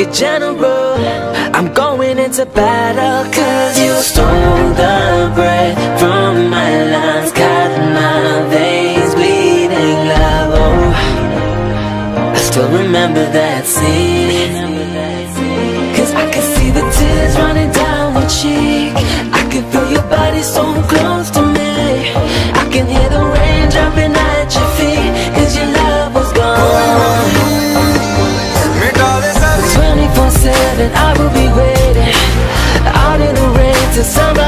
general. I'm going into battle, cause you stole the breath from my lungs, cut my veins bleeding love. Oh, I still remember that scene, cause I could see the tears running down your cheek. I could feel your body so close to me. I can hear the rain dropping at your feet, cause your love was gone. 24/7 I will be waiting out in the rain till somebody